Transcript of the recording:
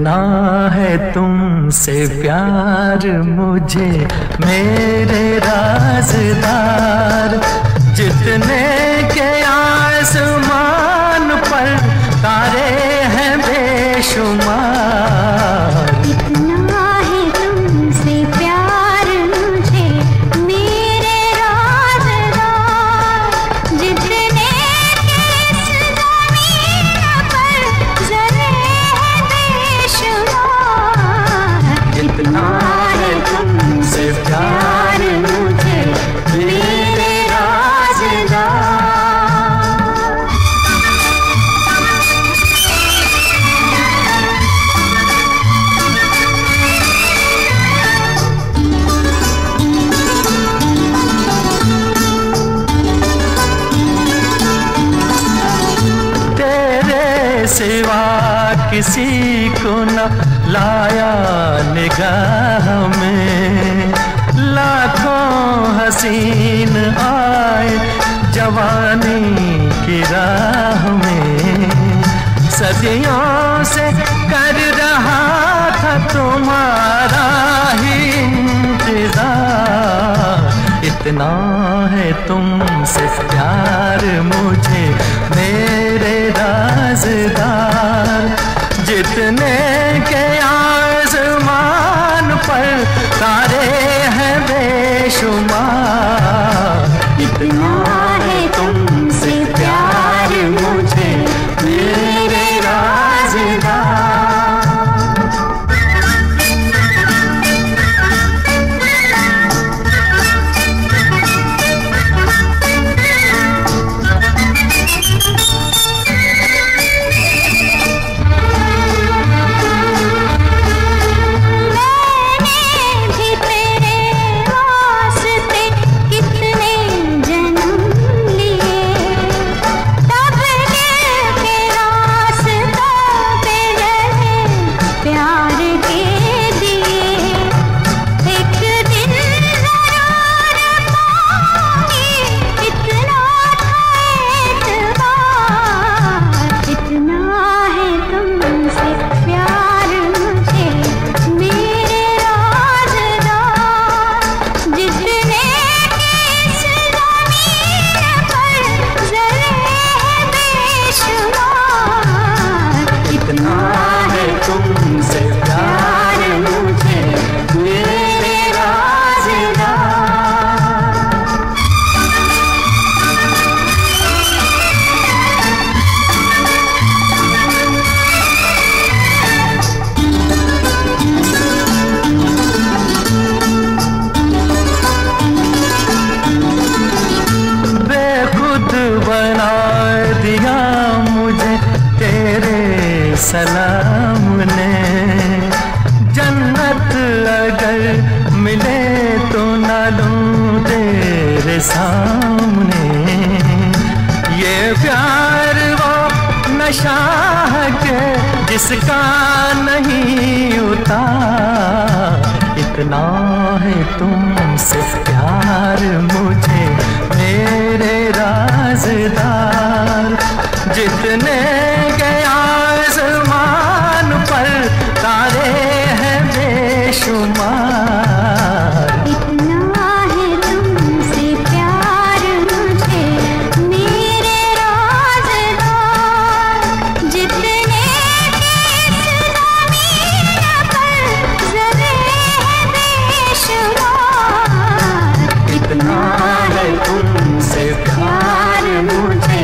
इतना है तुमसे प्यार मुझे मेरे राज़दार, जितने के आसमान पर तारे हैं बेशुमार। इतना है तुमसे प्यार मुझे मेरे राज़दार, जितने के इस ज़मीन पर ज़रे हैं बेशुमार। इतना है तुमसे प्यार मुझे मेरे राज़दार। सिवा किसी को न लाया निगाह में, लाखों हसीन आए जवानी की राह में। सदियों से कर रहा था तुम्हारा ही इंतजार, इतना है तुमसे प्यार मुझे मेरे राज़दार, जितने के आसमान पर तारे हैं बेशुमार। इतना है तुमसे प्यार मुझे मेरे राज़दार। सलाम ने जन्नत अगर मिले तो न लूं तेरे सामने। ये प्यार वो नशा है के जिसका नहीं उतार, इतना है तुमसे प्यार मुझे मेरे राज़दार, जितने के आसमान पर तारे हैं बेशुमार। इतना है तुमसे प्यार मुझे मेरे राज़दार, जितने के इस ज़मीन पर ज़रे हैं बेशुमार। इतना है तुमसे प्यार मुझे